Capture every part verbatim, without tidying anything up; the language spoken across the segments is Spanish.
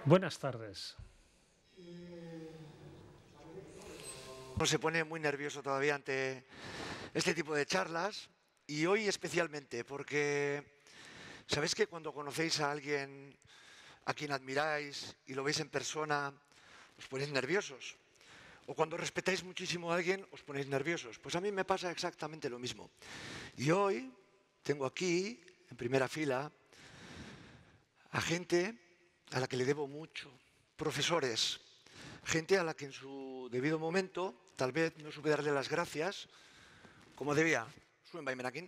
Buenas tardes. Uno se pone muy nervioso todavía ante este tipo de charlas y hoy especialmente porque sabéis que cuando conocéis a alguien a quien admiráis y lo veis en persona os ponéis nerviosos, o cuando respetáis muchísimo a alguien os ponéis nerviosos. Pues a mí me pasa exactamente lo mismo. Y hoy tengo aquí en primera fila a gente a la que le debo mucho, profesores, gente a la que en su debido momento tal vez no supe darle las gracias como debía. Zuen baimenakin.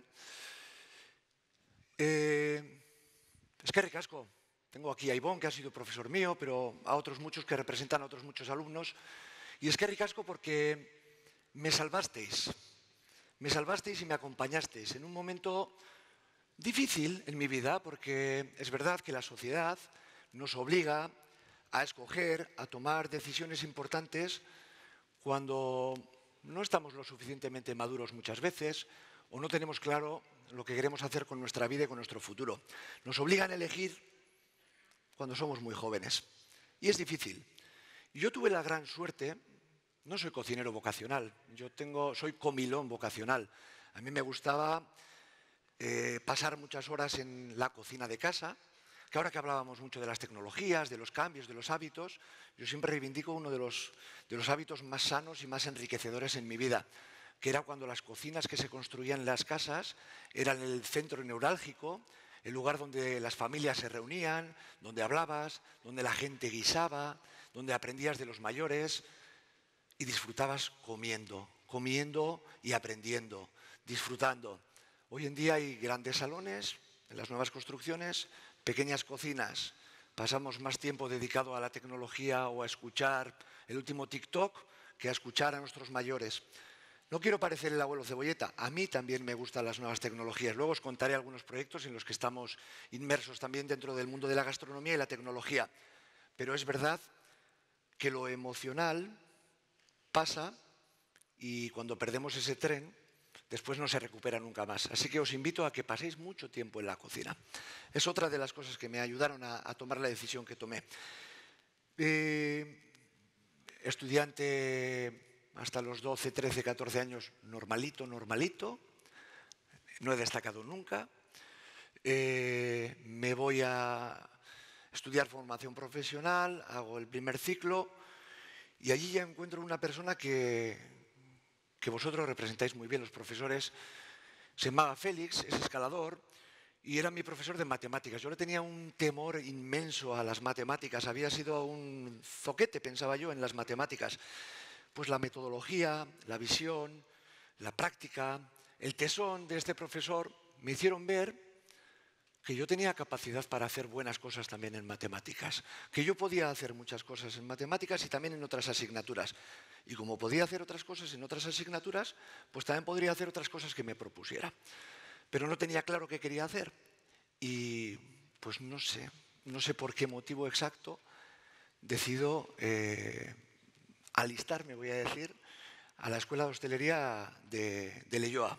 Eh, es que ricasco. Tengo aquí a Ivón, que ha sido profesor mío, pero a otros muchos que representan a otros muchos alumnos. Y es que ricasco porque me salvasteis. Me salvasteis y me acompañasteis en un momento difícil en mi vida, porque es verdad que la sociedad nos obliga a escoger, a tomar decisiones importantes cuando no estamos lo suficientemente maduros muchas veces o no tenemos claro lo que queremos hacer con nuestra vida y con nuestro futuro. Nos obligan a elegir cuando somos muy jóvenes. Y es difícil. Yo tuve la gran suerte, no soy cocinero vocacional, yo tengo, soy comilón vocacional. A mí me gustaba eh, pasar muchas horas en la cocina de casa, que ahora que hablábamos mucho de las tecnologías, de los cambios, de los hábitos, yo siempre reivindico uno de los, de los hábitos más sanos y más enriquecedores en mi vida, que era cuando las cocinas que se construían en las casas eran el centro neurálgico, el lugar donde las familias se reunían, donde hablabas, donde la gente guisaba, donde aprendías de los mayores y disfrutabas comiendo, comiendo y aprendiendo, disfrutando. Hoy en día hay grandes salones en las nuevas construcciones, pequeñas cocinas. Pasamos más tiempo dedicado a la tecnología o a escuchar el último TikTok que a escuchar a nuestros mayores. No quiero parecer el abuelo cebolleta, a mí también me gustan las nuevas tecnologías. Luego os contaré algunos proyectos en los que estamos inmersos también dentro del mundo de la gastronomía y la tecnología. Pero es verdad que lo emocional pasa y cuando perdemos ese tren, después no se recupera nunca más. Así que os invito a que paséis mucho tiempo en la cocina. Es otra de las cosas que me ayudaron a, a tomar la decisión que tomé. Eh, estudiante hasta los doce, trece, catorce años, normalito, normalito. No he destacado nunca. Eh, me voy a estudiar formación profesional, hago el primer ciclo y allí ya encuentro una persona que, que vosotros representáis muy bien, los profesores. Se llamaba Félix, es escalador, y era mi profesor de matemáticas. Yo le tenía un temor inmenso a las matemáticas. Había sido un zoquete, pensaba yo, en las matemáticas. Pues la metodología, la visión, la práctica, el tesón de este profesor me hicieron ver que yo tenía capacidad para hacer buenas cosas también en matemáticas, que yo podía hacer muchas cosas en matemáticas y también en otras asignaturas. Y como podía hacer otras cosas en otras asignaturas, pues también podría hacer otras cosas que me propusiera. Pero no tenía claro qué quería hacer. Y pues no sé, no sé por qué motivo exacto, decido eh, alistarme, voy a decir, a la Escuela de Hostelería de, de Leioa.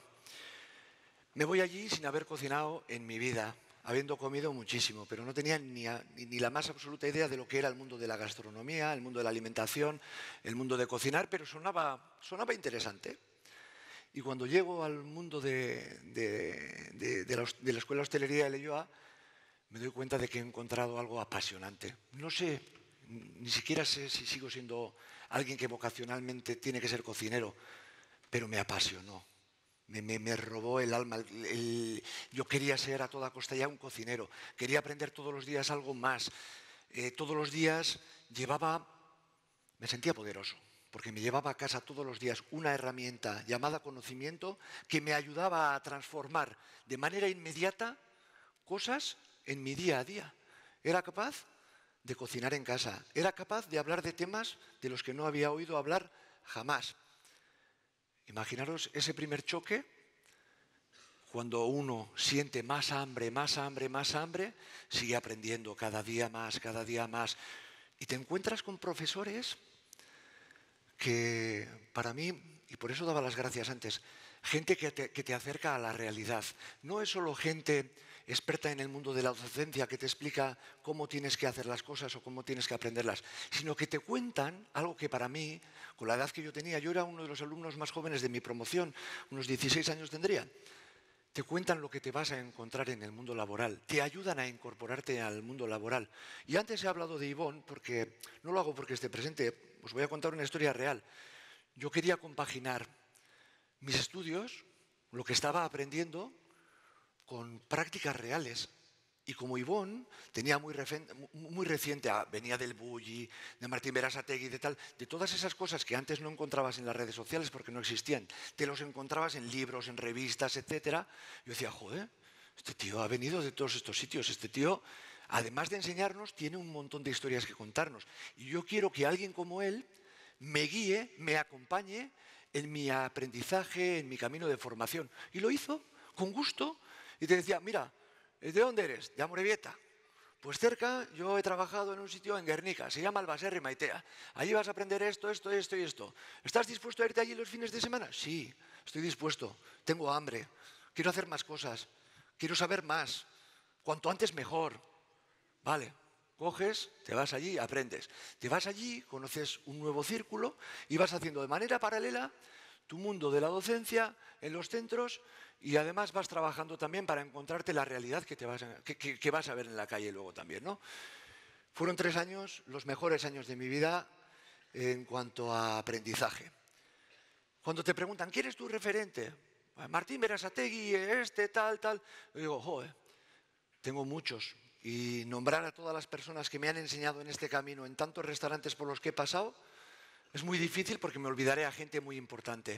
Me voy allí sin haber cocinado en mi vida, habiendo comido muchísimo, pero no tenía ni, a, ni la más absoluta idea de lo que era el mundo de la gastronomía, el mundo de la alimentación, el mundo de cocinar, pero sonaba, sonaba interesante. Y cuando llego al mundo de, de, de, de, la, de la Escuela de Hostelería de Leioa, me doy cuenta de que he encontrado algo apasionante. No sé, ni siquiera sé si sigo siendo alguien que vocacionalmente tiene que ser cocinero, pero me apasionó. Me, me, me robó el alma. El, el, yo quería ser a toda costa ya un cocinero. Quería aprender todos los días algo más. Eh, todos los días llevaba... Me sentía poderoso, porque me llevaba a casa todos los días una herramienta llamada conocimiento que me ayudaba a transformar de manera inmediata cosas en mi día a día. Era capaz de cocinar en casa. Era capaz de hablar de temas de los que no había oído hablar jamás. Imaginaros ese primer choque, cuando uno siente más hambre, más hambre, más hambre, sigue aprendiendo cada día más, cada día más. Y te encuentras con profesores que, para mí, y por eso daba las gracias antes, gente que te, que te acerca a la realidad. No es solo gente experta en el mundo de la docencia que te explica cómo tienes que hacer las cosas o cómo tienes que aprenderlas, sino que te cuentan algo que para mí, con la edad que yo tenía, yo era uno de los alumnos más jóvenes de mi promoción, unos dieciséis años tendría, te cuentan lo que te vas a encontrar en el mundo laboral, te ayudan a incorporarte al mundo laboral. Y antes he hablado de Ivonne, porque no lo hago porque esté presente, os voy a contar una historia real. Yo quería compaginar mis estudios, lo que estaba aprendiendo, con prácticas reales. Y como Ivonne tenía muy, muy reciente, ah, venía del Bulli, de Martín Berasategui, de tal, de todas esas cosas que antes no encontrabas en las redes sociales porque no existían, te los encontrabas en libros, en revistas, etcétera. Yo decía, joder, este tío ha venido de todos estos sitios, este tío, además de enseñarnos, tiene un montón de historias que contarnos. Y yo quiero que alguien como él me guíe, me acompañe en mi aprendizaje, en mi camino de formación. Y lo hizo con gusto. Y te decía, mira, ¿de dónde eres? De Amorebieta. Pues cerca, yo he trabajado en un sitio en Guernica, se llama Albaserri Maitea. Allí vas a aprender esto, esto, esto y esto. ¿Estás dispuesto a irte allí los fines de semana? Sí, estoy dispuesto. Tengo hambre. Quiero hacer más cosas. Quiero saber más. Cuanto antes mejor. Vale, coges, te vas allí y aprendes. Te vas allí, conoces un nuevo círculo y vas haciendo de manera paralela tu mundo de la docencia en los centros y además vas trabajando también para encontrarte la realidad que, te vas a, que, que, que vas a ver en la calle luego también, ¿no? Fueron tres años, los mejores años de mi vida en cuanto a aprendizaje. Cuando te preguntan, ¿quién es tu referente? Martín Berasategui, este, tal, tal. Yo digo, joder, tengo muchos. Y nombrar a todas las personas que me han enseñado en este camino, en tantos restaurantes por los que he pasado, es muy difícil porque me olvidaré a gente muy importante.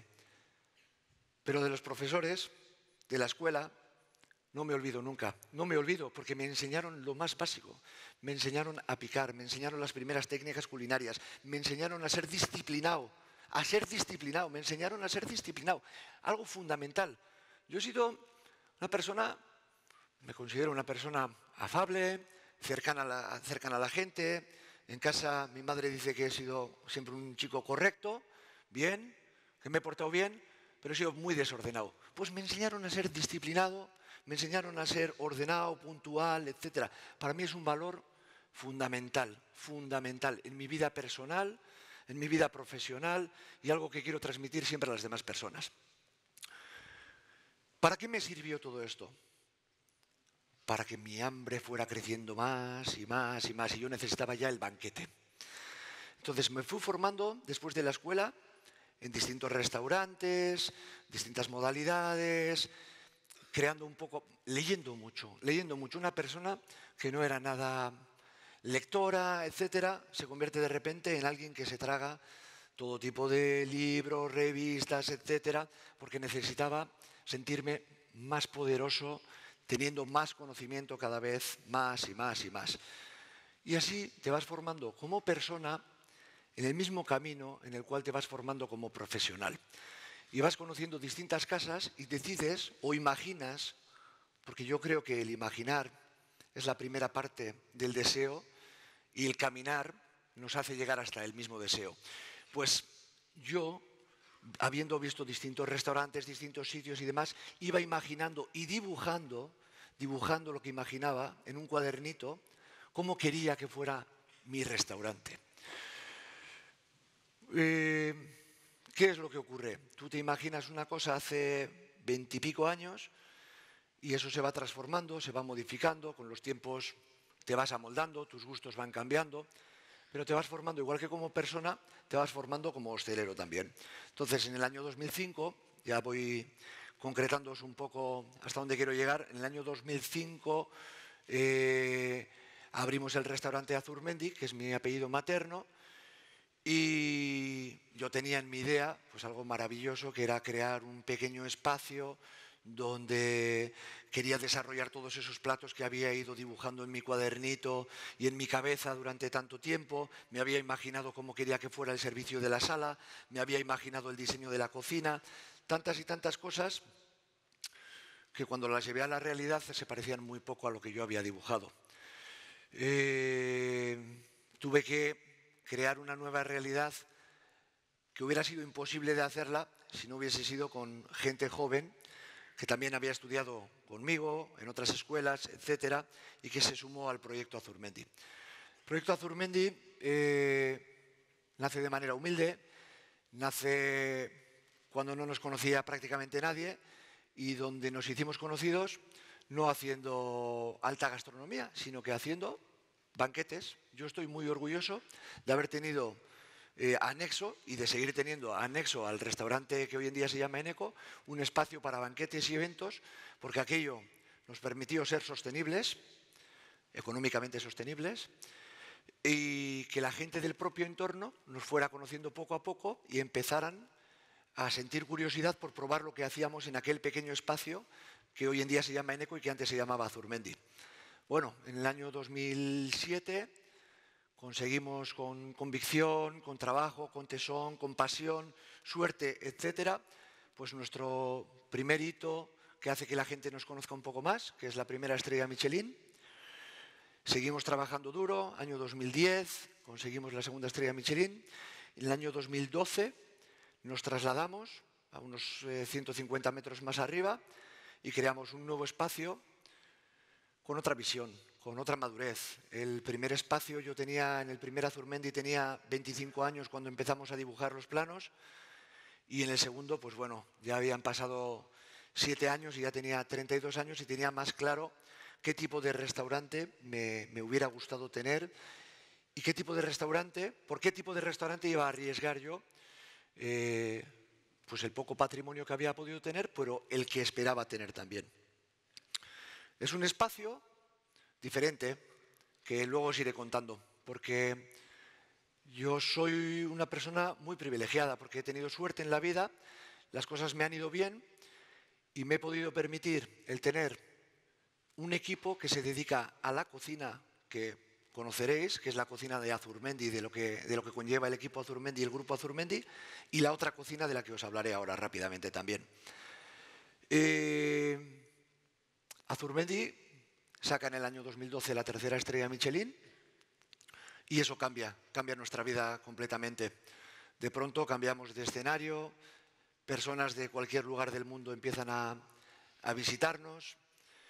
Pero de los profesores de la escuela no me olvido nunca. No me olvido porque me enseñaron lo más básico. Me enseñaron a picar, me enseñaron las primeras técnicas culinarias, me enseñaron a ser disciplinado, a ser disciplinado, me enseñaron a ser disciplinado. Algo fundamental. Yo he sido una persona, me considero una persona afable, cercana a la, cercana a la gente. En casa mi madre dice que he sido siempre un chico correcto, bien, que me he portado bien, pero he sido muy desordenado. Pues me enseñaron a ser disciplinado, me enseñaron a ser ordenado, puntual, etcétera. Para mí es un valor fundamental, fundamental en mi vida personal, en mi vida profesional y algo que quiero transmitir siempre a las demás personas. ¿Para qué me sirvió todo esto? Para que mi hambre fuera creciendo más y más y más, y yo necesitaba ya el banquete. Entonces me fui formando después de la escuela en distintos restaurantes, distintas modalidades, creando un poco, leyendo mucho, leyendo mucho. Una persona que no era nada lectora, etcétera, se convierte de repente en alguien que se traga todo tipo de libros, revistas, etcétera, porque necesitaba sentirme más poderoso, teniendo más conocimiento cada vez más y más y más. Y así te vas formando como persona en el mismo camino en el cual te vas formando como profesional. Y vas conociendo distintas casas y decides o imaginas, porque yo creo que el imaginar es la primera parte del deseo y el caminar nos hace llegar hasta el mismo deseo. Pues yo, habiendo visto distintos restaurantes, distintos sitios y demás, iba imaginando y dibujando, dibujando lo que imaginaba en un cuadernito, cómo quería que fuera mi restaurante. Eh, ¿Qué es lo que ocurre? Tú te imaginas una cosa hace veintipico años y eso se va transformando, se va modificando, con los tiempos te vas amoldando, tus gustos van cambiando, pero te vas formando, igual que como persona, te vas formando como hostelero también. Entonces, en el año dos mil cinco, ya voy concretándoos un poco hasta dónde quiero llegar, en el año dos mil cinco eh, abrimos el restaurante Azurmendi, que es mi apellido materno, y yo tenía en mi idea pues algo maravilloso, que era crear un pequeño espacio donde quería desarrollar todos esos platos que había ido dibujando en mi cuadernito y en mi cabeza durante tanto tiempo. Me había imaginado cómo quería que fuera el servicio de la sala, me había imaginado el diseño de la cocina, tantas y tantas cosas que cuando las llevé a la realidad se parecían muy poco a lo que yo había dibujado. Eh, tuve que crear una nueva realidad que hubiera sido imposible de hacerla si no hubiese sido con gente joven, que también había estudiado conmigo en otras escuelas, etcétera, y que se sumó al proyecto Azurmendi. El proyecto Azurmendi eh, nace de manera humilde, nace cuando no nos conocía prácticamente nadie y donde nos hicimos conocidos no haciendo alta gastronomía, sino que haciendo banquetes. Yo estoy muy orgulloso de haber tenido Eh, anexo y de seguir teniendo anexo al restaurante que hoy en día se llama Eneco, un espacio para banquetes y eventos, porque aquello nos permitió ser sostenibles, económicamente sostenibles, y que la gente del propio entorno nos fuera conociendo poco a poco y empezaran a sentir curiosidad por probar lo que hacíamos en aquel pequeño espacio que hoy en día se llama Eneco y que antes se llamaba Azurmendi. Bueno, en el año dos mil siete... conseguimos con convicción, con trabajo, con tesón, con pasión, suerte, etcétera, pues nuestro primer hito que hace que la gente nos conozca un poco más, que es la primera estrella Michelin. Seguimos trabajando duro, año dos mil diez, conseguimos la segunda estrella Michelin. En el año dos mil doce nos trasladamos a unos eh, ciento cincuenta metros más arriba y creamos un nuevo espacio con otra visión, con otra madurez. El primer espacio yo tenía, en el primer Azurmendi tenía veinticinco años cuando empezamos a dibujar los planos y en el segundo, pues bueno, ya habían pasado siete años y ya tenía treinta y dos años y tenía más claro qué tipo de restaurante me, me hubiera gustado tener y qué tipo de restaurante, por qué tipo de restaurante iba a arriesgar yo eh, pues el poco patrimonio que había podido tener, pero el que esperaba tener también. Es un espacio diferente, que luego os iré contando, porque yo soy una persona muy privilegiada, porque he tenido suerte en la vida, las cosas me han ido bien y me he podido permitir el tener un equipo que se dedica a la cocina que conoceréis, que es la cocina de Azurmendi, de lo que, de lo que conlleva el equipo Azurmendi y el grupo Azurmendi, y la otra cocina de la que os hablaré ahora rápidamente también. Eh, Azurmendi saca en el año dos mil doce la tercera estrella Michelin y eso cambia, cambia nuestra vida completamente. De pronto cambiamos de escenario, personas de cualquier lugar del mundo empiezan a, a visitarnos,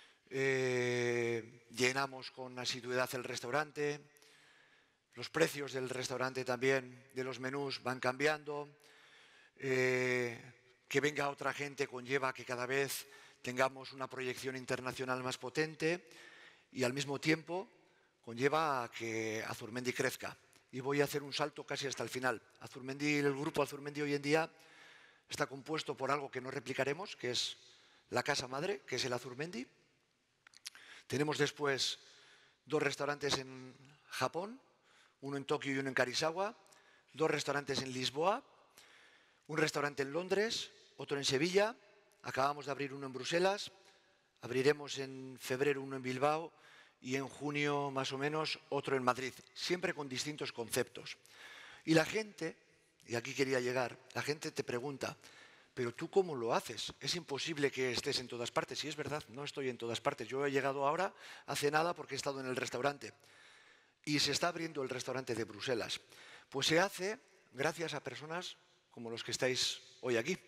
eh, llenamos con asiduidad el restaurante, los precios del restaurante también, de los menús van cambiando, eh, que venga otra gente conlleva que cada vez tengamos una proyección internacional más potente y al mismo tiempo conlleva a que Azurmendi crezca. Y voy a hacer un salto casi hasta el final. Azurmendi, el grupo Azurmendi hoy en día está compuesto por algo que no replicaremos, que es la casa madre, que es el Azurmendi. Tenemos después dos restaurantes en Japón, uno en Tokio y uno en Karisawa, dos restaurantes en Lisboa, un restaurante en Londres, otro en Sevilla, acabamos de abrir uno en Bruselas, abriremos en febrero uno en Bilbao y en junio más o menos otro en Madrid, siempre con distintos conceptos. Y la gente, y aquí quería llegar, la gente te pregunta, pero ¿tú cómo lo haces? Es imposible que estés en todas partes. Y es verdad, no estoy en todas partes. Yo he llegado ahora hace nada porque he estado en el restaurante. Y se está abriendo el restaurante de Bruselas. Pues se hace gracias a personas como los que estáis hoy aquí.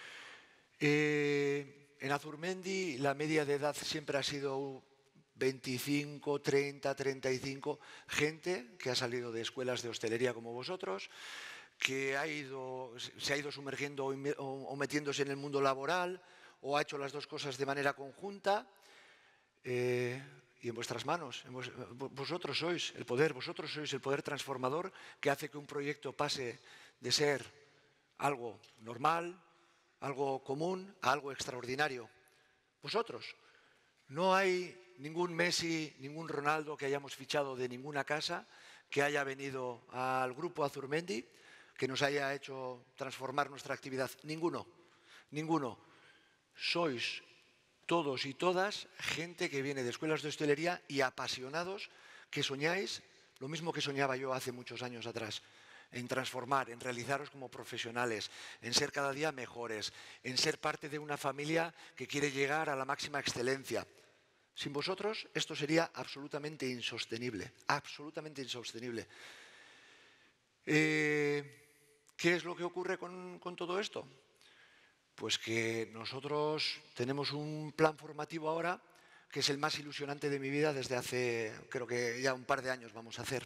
Eh, en Azurmendi la media de edad siempre ha sido veinticinco, treinta, treinta y cinco, gente que ha salido de escuelas de hostelería como vosotros, que ha ido, se ha ido sumergiendo o metiéndose en el mundo laboral o ha hecho las dos cosas de manera conjunta eh, y en vuestras manos. Vosotros sois el poder, vosotros sois el poder transformador que hace que un proyecto pase de ser algo normal, algo común, a algo extraordinario. Vosotros. No hay ningún Messi, ningún Ronaldo que hayamos fichado de ninguna casa que haya venido al grupo Azurmendi, que nos haya hecho transformar nuestra actividad. Ninguno, ninguno. Sois todos y todas gente que viene de escuelas de hostelería y apasionados que soñáis lo mismo que soñaba yo hace muchos años atrás, en transformar, en realizaros como profesionales, en ser cada día mejores, en ser parte de una familia que quiere llegar a la máxima excelencia. Sin vosotros esto sería absolutamente insostenible, absolutamente insostenible. Eh, ¿Qué es lo que ocurre con, con todo esto? Pues que nosotros tenemos un plan formativo ahora que es el más ilusionante de mi vida desde hace, creo que ya un par de años vamos a hacer.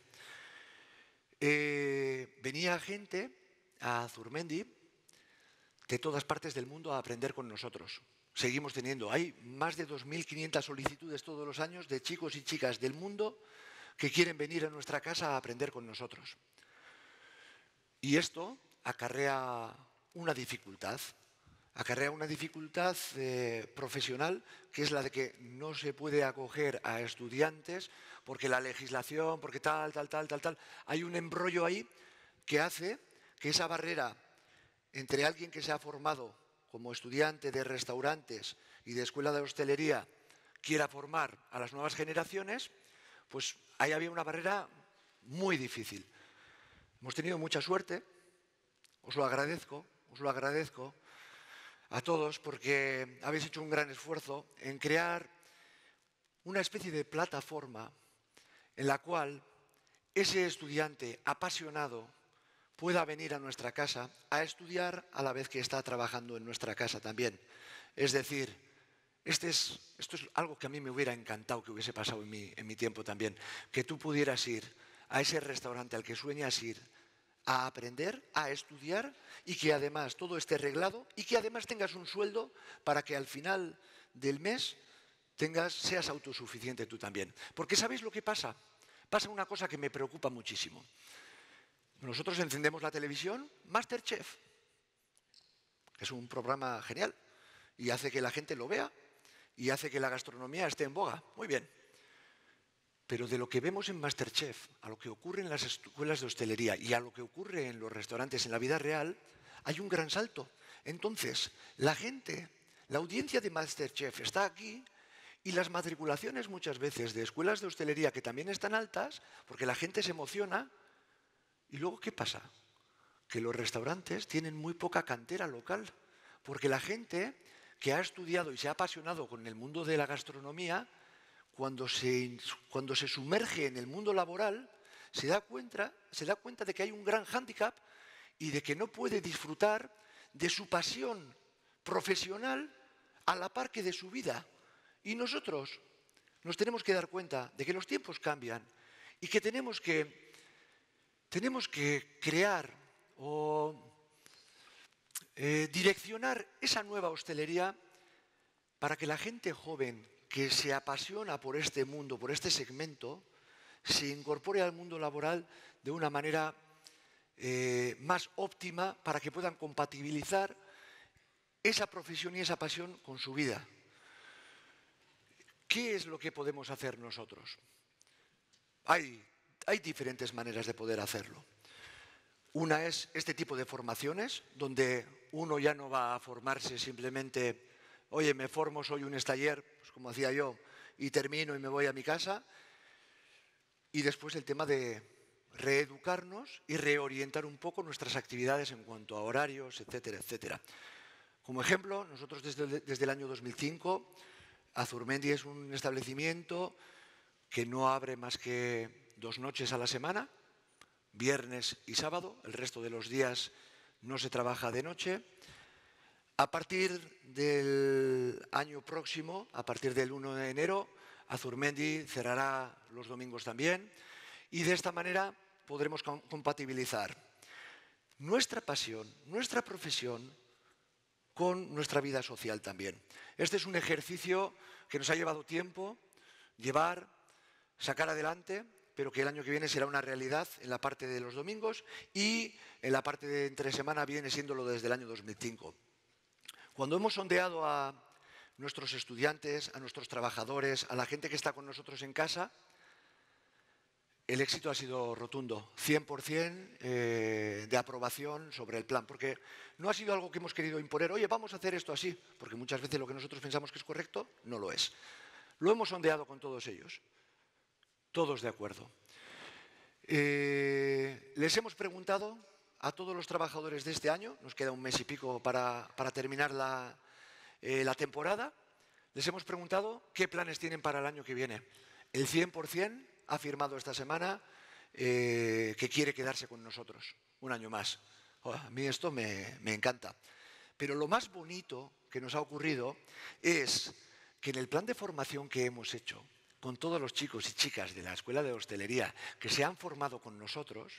Eh, venía gente a Azurmendi de todas partes del mundo a aprender con nosotros. Seguimos teniendo, hay más de dos mil quinientas solicitudes todos los años de chicos y chicas del mundo que quieren venir a nuestra casa a aprender con nosotros. Y esto acarrea una dificultad, acarrea una dificultad eh, profesional, que es la de que no se puede acoger a estudiantes porque la legislación, porque tal, tal, tal, tal, tal. Hay un embrollo ahí que hace que esa barrera entre alguien que se ha formado como estudiante de restaurantes y de escuela de hostelería quiera formar a las nuevas generaciones, pues ahí había una barrera muy difícil. Hemos tenido mucha suerte, os lo agradezco, os lo agradezco a todos porque habéis hecho un gran esfuerzo en crear una especie de plataforma en la cual ese estudiante apasionado pueda venir a nuestra casa a estudiar a la vez que está trabajando en nuestra casa también. Es decir, este es, esto es algo que a mí me hubiera encantado que hubiese pasado en mi, en mi tiempo también, que tú pudieras ir a ese restaurante al que sueñas ir a aprender, a estudiar y que además todo esté arreglado y que además tengas un sueldo para que al final del mes tengas, seas autosuficiente tú también. Porque ¿sabéis lo que pasa? Pasa una cosa que me preocupa muchísimo. Nosotros encendemos la televisión, MasterChef. Es un programa genial y hace que la gente lo vea y hace que la gastronomía esté en boga. Muy bien. Pero de lo que vemos en MasterChef, a lo que ocurre en las escuelas de hostelería y a lo que ocurre en los restaurantes en la vida real, hay un gran salto. Entonces, la gente, la audiencia de MasterChef está aquí y las matriculaciones muchas veces de escuelas de hostelería que también están altas, porque la gente se emociona. ¿Y luego qué pasa? Que los restaurantes tienen muy poca cantera local, porque la gente que ha estudiado y se ha apasionado con el mundo de la gastronomía, cuando se, cuando se sumerge en el mundo laboral, se da cuenta, se da cuenta de que hay un gran hándicap y de que no puede disfrutar de su pasión profesional a la par que de su vida. Y nosotros nos tenemos que dar cuenta de que los tiempos cambian y que tenemos que, tenemos que crear o eh, direccionar esa nueva hostelería para que la gente joven que se apasiona por este mundo, por este segmento, se incorpore al mundo laboral de una manera eh, más óptima para que puedan compatibilizar esa profesión y esa pasión con su vida. ¿Qué es lo que podemos hacer nosotros? Hay, hay diferentes maneras de poder hacerlo. Una es este tipo de formaciones, donde uno ya no va a formarse simplemente, oye, me formo, soy un estaller, pues como hacía yo, y termino y me voy a mi casa. Y después el tema de reeducarnos y reorientar un poco nuestras actividades en cuanto a horarios, etcétera, etcétera. Como ejemplo, nosotros desde, desde el año dos mil cinco, Azurmendi es un establecimiento que no abre más que dos noches a la semana, viernes y sábado, el resto de los días no se trabaja de noche. A partir del año próximo, a partir del uno de enero, Azurmendi cerrará los domingos también y de esta manera podremos compatibilizar nuestra pasión, nuestra profesión con nuestra vida social también. Este es un ejercicio que nos ha llevado tiempo llevar, sacar adelante, pero que el año que viene será una realidad en la parte de los domingos y en la parte de entre semana viene siéndolo desde el año dos mil cinco. Cuando hemos sondeado a nuestros estudiantes, a nuestros trabajadores, a la gente que está con nosotros en casa, el éxito ha sido rotundo, cien por cien eh, de aprobación sobre el plan, porque no ha sido algo que hemos querido imponer, oye, vamos a hacer esto así, porque muchas veces lo que nosotros pensamos que es correcto, no lo es. Lo hemos sondeado con todos ellos, todos de acuerdo. Eh, les hemos preguntado a todos los trabajadores de este año, nos queda un mes y pico para, para terminar la, eh, la temporada, les hemos preguntado qué planes tienen para el año que viene. El cien por cien ha firmado esta semana eh, que quiere quedarse con nosotros un año más. Oh, a mí esto me, me encanta. Pero lo más bonito que nos ha ocurrido es que en el plan de formación que hemos hecho con todos los chicos y chicas de la Escuela de Hostelería que se han formado con nosotros,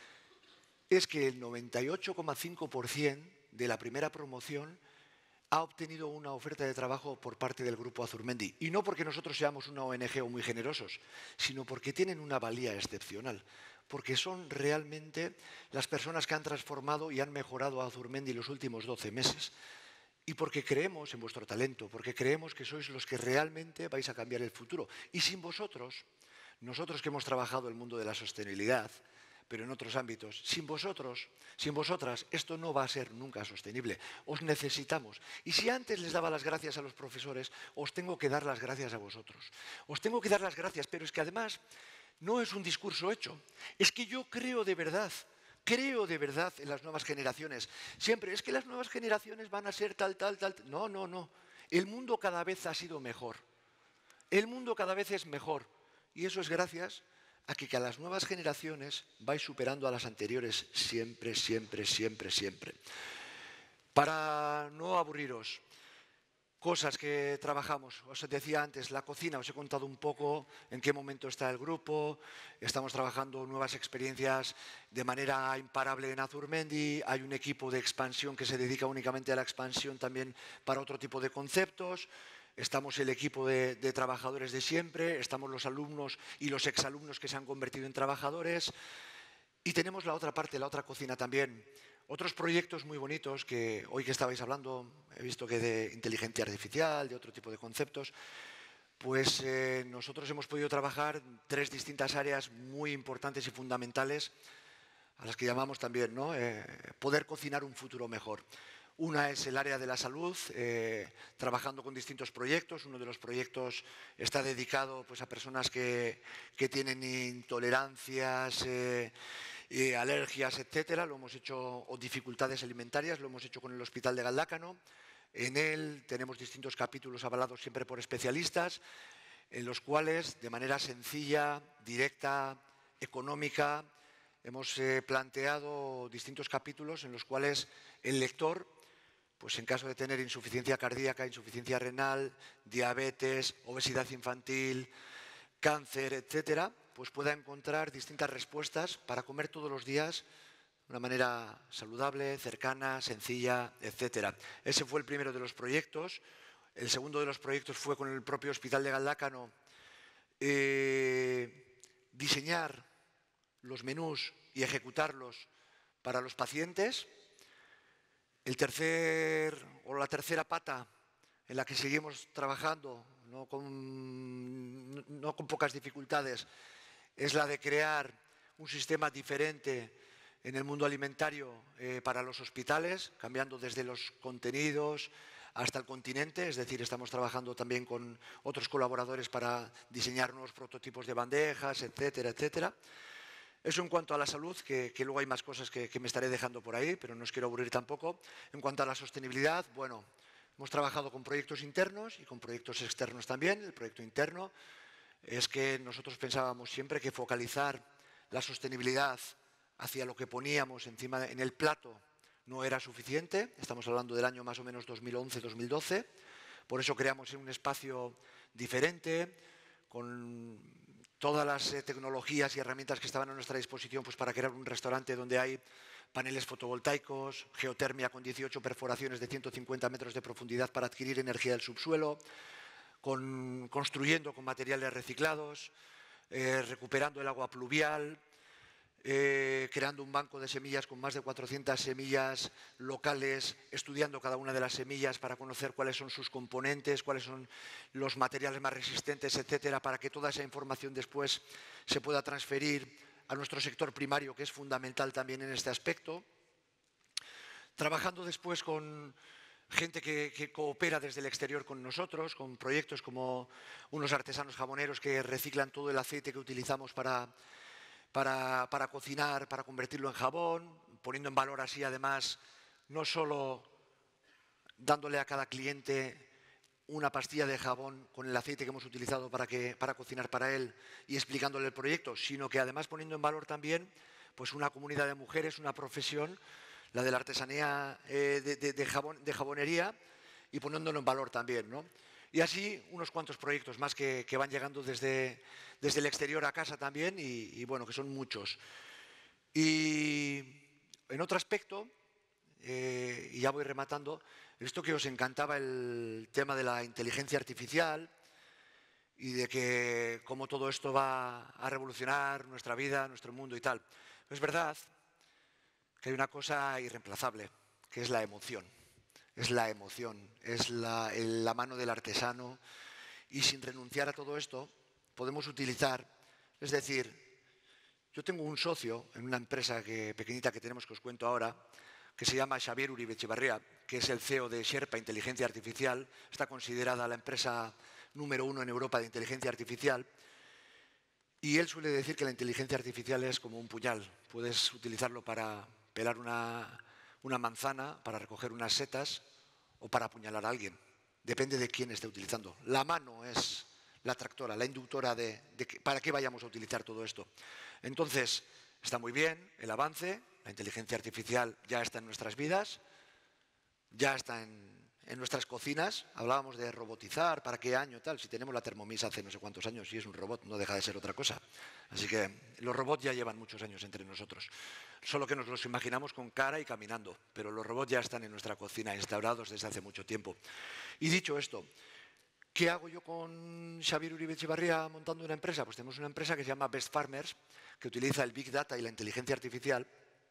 es que el noventa y ocho coma cinco por ciento de la primera promoción ha obtenido una oferta de trabajo por parte del Grupo Azurmendi. Y no porque nosotros seamos una O N G o muy generosos, sino porque tienen una valía excepcional. Porque son realmente las personas que han transformado y han mejorado a Azurmendi los últimos doce meses. Y porque creemos en vuestro talento, porque creemos que sois los que realmente vais a cambiar el futuro. Y sin vosotros, nosotros que hemos trabajado el mundo de la sostenibilidad, pero en otros ámbitos, sin vosotros, sin vosotras, esto no va a ser nunca sostenible. Os necesitamos. Y si antes les daba las gracias a los profesores, os tengo que dar las gracias a vosotros. Os tengo que dar las gracias, pero es que además no es un discurso hecho. Es que yo creo de verdad, creo de verdad en las nuevas generaciones. Siempre, es que las nuevas generaciones van a ser tal, tal, tal. No, no, no. El mundo cada vez ha sido mejor. El mundo cada vez es mejor. Y eso es gracias a que, que a las nuevas generaciones vais superando a las anteriores siempre, siempre, siempre, siempre. Para no aburriros, cosas que trabajamos. Os decía antes, la cocina, os he contado un poco en qué momento está el grupo. Estamos trabajando nuevas experiencias de manera imparable en Azurmendi. Hay un equipo de expansión que se dedica únicamente a la expansión también para otro tipo de conceptos. Estamos el equipo de, de trabajadores de siempre, estamos los alumnos y los exalumnos que se han convertido en trabajadores. Y tenemos la otra parte, la otra cocina también. Otros proyectos muy bonitos que hoy que estabais hablando, he visto que de inteligencia artificial, de otro tipo de conceptos, pues eh, nosotros hemos podido trabajar tres distintas áreas muy importantes y fundamentales, a las que llamamos también, ¿no? eh, poder cocinar un futuro mejor. Una es el área de la salud, eh, trabajando con distintos proyectos. Uno de los proyectos está dedicado pues, a personas que, que tienen intolerancias, eh, eh, alergias, etcétera. Lo hemos hecho, o dificultades alimentarias, lo hemos hecho con el Hospital de Galdácano. En él tenemos distintos capítulos avalados siempre por especialistas, en los cuales, de manera sencilla, directa, económica, hemos eh, planteado distintos capítulos en los cuales el lector, pues en caso de tener insuficiencia cardíaca, insuficiencia renal, diabetes, obesidad infantil, cáncer, etcétera, pues pueda encontrar distintas respuestas para comer todos los días de una manera saludable, cercana, sencilla, etcétera. Ese fue el primero de los proyectos. El segundo de los proyectos fue con el propio Hospital de Galdácano, eh, diseñar los menús y ejecutarlos para los pacientes. El tercer, o la tercera pata en la que seguimos trabajando, no con, no con pocas dificultades, es la de crear un sistema diferente en el mundo alimentario eh, para los hospitales, cambiando desde los contenidos hasta el continente. Es decir, estamos trabajando también con otros colaboradores para diseñar nuevos prototipos de bandejas, etcétera, etcétera. Eso en cuanto a la salud, que, que luego hay más cosas que, que me estaré dejando por ahí, pero no os quiero aburrir tampoco. En cuanto a la sostenibilidad, bueno, hemos trabajado con proyectos internos y con proyectos externos también. El proyecto interno es que nosotros pensábamos siempre que focalizar la sostenibilidad hacia lo que poníamos encima de, en el plato no era suficiente. Estamos hablando del año más o menos dos mil once dos mil doce. Por eso creamos un espacio diferente, con todas las eh, tecnologías y herramientas que estaban a nuestra disposición pues, para crear un restaurante donde hay paneles fotovoltaicos, geotermia con dieciocho perforaciones de ciento cincuenta metros de profundidad para adquirir energía del subsuelo, con, construyendo con materiales reciclados, eh, recuperando el agua pluvial, eh, creando un banco de semillas con más de cuatrocientas semillas locales, estudiando cada una de las semillas para conocer cuáles son sus componentes, cuáles son los materiales más resistentes, etcétera, para que toda esa información después se pueda transferir a nuestro sector primario, que es fundamental también en este aspecto. Trabajando después con gente que, que coopera desde el exterior con nosotros, con proyectos como unos artesanos jaboneros que reciclan todo el aceite que utilizamos para, para, para cocinar, para convertirlo en jabón, poniendo en valor así además no solo dándole a cada cliente una pastilla de jabón con el aceite que hemos utilizado para, que, para cocinar para él y explicándole el proyecto, sino que además poniendo en valor también pues una comunidad de mujeres, una profesión, la de la artesanía eh, de, de, de, jabón, de jabonería y poniéndolo en valor también, ¿no? Y así unos cuantos proyectos más que, que van llegando desde, desde el exterior a casa también y, y bueno, que son muchos. Y en otro aspecto, eh, y ya voy rematando, esto que os encantaba el tema de la inteligencia artificial y de que cómo todo esto va a revolucionar nuestra vida, nuestro mundo y tal. Es verdad que hay una cosa irreemplazable, que es la emoción. Es la emoción, es la, la mano del artesano y sin renunciar a todo esto podemos utilizar, es decir, yo tengo un socio en una empresa que, pequeñita que tenemos que os cuento ahora, que se llama Xavier Uribe Echevarría, que es el C E O de Sherpa Inteligencia Artificial, está considerada la empresa número uno en Europa de inteligencia artificial y él suele decir que la inteligencia artificial es como un puñal, puedes utilizarlo para pelar una... una manzana, para recoger unas setas o para apuñalar a alguien. Depende de quién esté utilizando. La mano es la tractora, la inductora de, de que, para qué vayamos a utilizar todo esto. Entonces, está muy bien el avance, la inteligencia artificial ya está en nuestras vidas, ya está en, en nuestras cocinas. Hablábamos de robotizar, ¿para qué año tal? Si tenemos la Thermomix hace no sé cuántos años y es un robot, no deja de ser otra cosa. Así que los robots ya llevan muchos años entre nosotros. Solo que nos los imaginamos con cara y caminando, pero los robots ya están en nuestra cocina, instaurados desde hace mucho tiempo. Y dicho esto, ¿qué hago yo con Xavier Uribe Echevarría montando una empresa? Pues tenemos una empresa que se llama Best Farmers, que utiliza el Big Data y la inteligencia artificial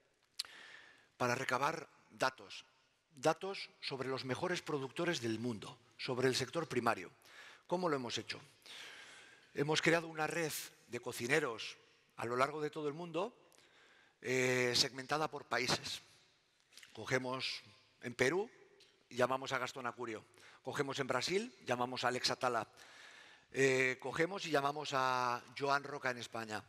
para recabar datos, datos sobre los mejores productores del mundo, sobre el sector primario. ¿Cómo lo hemos hecho? Hemos creado una red de cocineros a lo largo de todo el mundo, Eh, segmentada por países. Cogemos en Perú y llamamos a Gastón Acurio. Cogemos en Brasil, llamamos a Alex Atala. Eh, cogemos y llamamos a Joan Roca en España.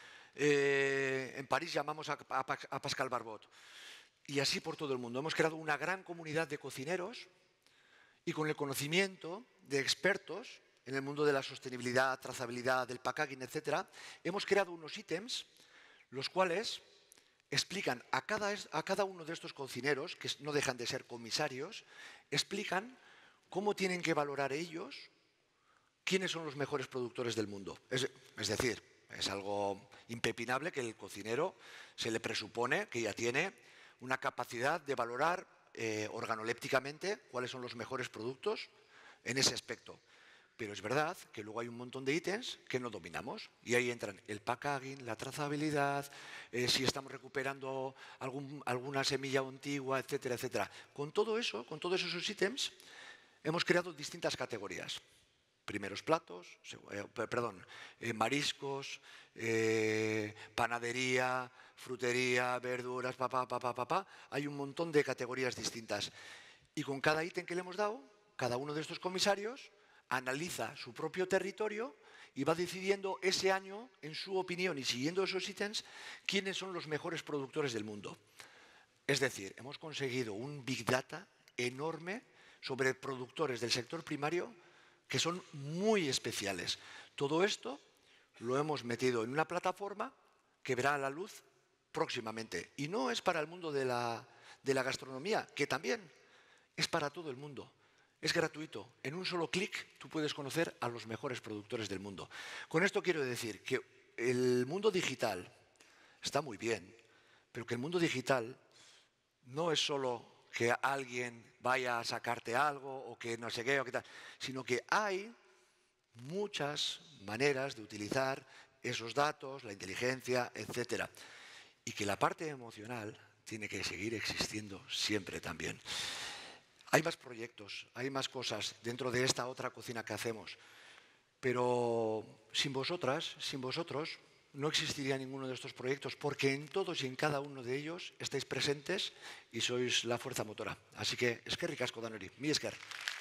Eh, en París llamamos a, a, a Pascal Barbot. Y así por todo el mundo. Hemos creado una gran comunidad de cocineros y con el conocimiento de expertos en el mundo de la sostenibilidad, trazabilidad, del packaging, etcétera, hemos creado unos ítems los cuales explican a cada, a cada uno de estos cocineros, que no dejan de ser comisarios, explican cómo tienen que valorar ellos quiénes son los mejores productores del mundo. Es, es decir, es algo impepinable que el cocinero se le presupone que ya tiene una capacidad de valorar eh, organolépticamente cuáles son los mejores productos en ese aspecto. Pero es verdad que luego hay un montón de ítems que no dominamos y ahí entran el packaging, la trazabilidad, eh, si estamos recuperando algún, alguna semilla antigua, etcétera, etcétera. Con todo eso, con todos esos ítems, hemos creado distintas categorías. Primeros platos, eh, perdón, eh, mariscos, eh, panadería, frutería, verduras, papá, papá, papá. Hay un montón de categorías distintas. Y con cada ítem que le hemos dado, cada uno de estos comisarios analiza su propio territorio y va decidiendo ese año, en su opinión y siguiendo esos ítems, quiénes son los mejores productores del mundo. Es decir, hemos conseguido un Big Data enorme sobre productores del sector primario que son muy especiales. Todo esto lo hemos metido en una plataforma que verá a la luz próximamente. Y no es para el mundo de la, de la gastronomía, que también es para todo el mundo. Es gratuito. En un solo clic tú puedes conocer a los mejores productores del mundo. Con esto quiero decir que el mundo digital está muy bien, pero que el mundo digital no es solo que alguien vaya a sacarte algo o que no sé qué o qué tal, sino que hay muchas maneras de utilizar esos datos, la inteligencia, etcétera. Y que la parte emocional tiene que seguir existiendo siempre también. Hay más proyectos, hay más cosas dentro de esta otra cocina que hacemos, pero sin vosotras, sin vosotros, no existiría ninguno de estos proyectos, porque en todos y en cada uno de ellos estáis presentes y sois la fuerza motora. Así que, eskerrik asko danori, mi esker.